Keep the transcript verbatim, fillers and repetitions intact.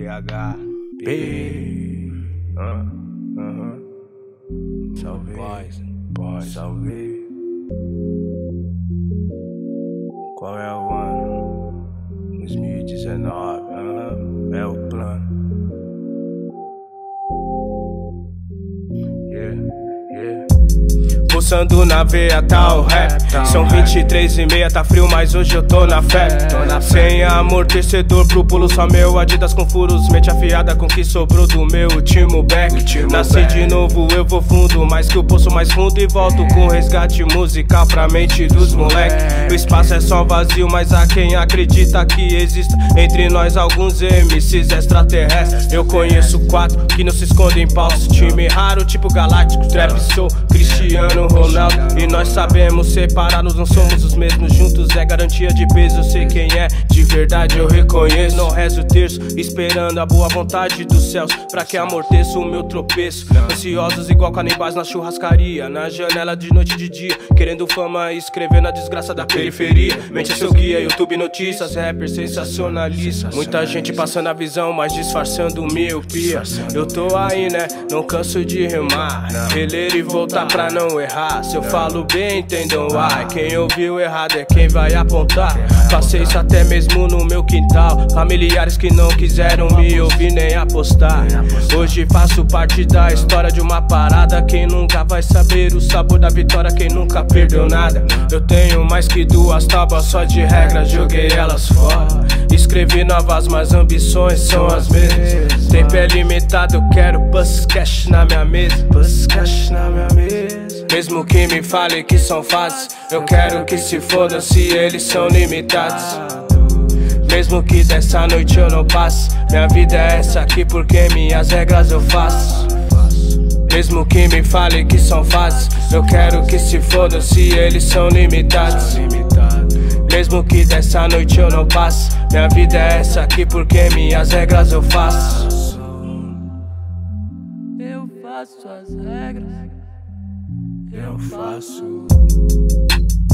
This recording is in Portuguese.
H B. Uh, uh-huh. Salve, boys, boys, salve. Qual é o ano? dois mil e dezenove, uh-huh. É o plano. Yeah, yeah. Pulsando na veia tá o rap. São vinte e três e meia, tá frio, mas hoje eu tô na fé. Sem amortecedor pro pulo, só meu Adidas com furos. Mente afiada com o que sobrou do meu último back. Nasci de novo, eu vou fundo, mais que o poço mais fundo. E volto com resgate musical pra mente dos moleque. O espaço é só vazio, mas há quem acredita que exista entre nós alguns M Cs extraterrestres. Eu conheço quatro que não se escondem em paus. Time raro, tipo Galáctico, Trap Soul, Cristiano Ronaldo. E nós sabemos separados, não somos os mesmos. Juntos é garantia de peso, sei quem é de verdade, eu reconheço. Não rezo o terço, esperando a boa vontade dos céus pra que amorteça o meu tropeço. Ansiosos igual canibais na churrascaria, na janela de noite e de dia, querendo fama e escrevendo a desgraça da periferia. Mente é seu guia, YouTube notícias, rappers sensacionalistas. Muita gente passando a visão, mas disfarçando miopia. Eu tô aí, né, não canso de rimar, reler e voltar pra não errar. Se eu falo bem, entendam why. Quem ouviu errado é quem vai apontar. Passei isso até mesmo no meu quintal. Familiares que não quiseram me ouvir nem apostar. Hoje faço parte da história de uma parada. Quem nunca vai saber o sabor da vitória, quem nunca perdeu nada. Eu tenho mais que duas tábuas só de regras, joguei elas fora. Escrevi novas, mas ambições são as mesmas. Tempo é limitado, eu quero bus cash na minha mesa. Bus cash na minha mesa. Mesmo que me fale que são fases, eu quero que se foda se eles são limitados. Mesmo que dessa noite eu não passe, minha vida é essa aqui porque minhas regras eu faço. Mesmo que me fale que são fases, eu quero que se foda se eles são limitados. Mesmo que dessa noite eu não passe, minha vida é essa aqui porque minhas regras eu faço. Eu faço as regras. Eu faço.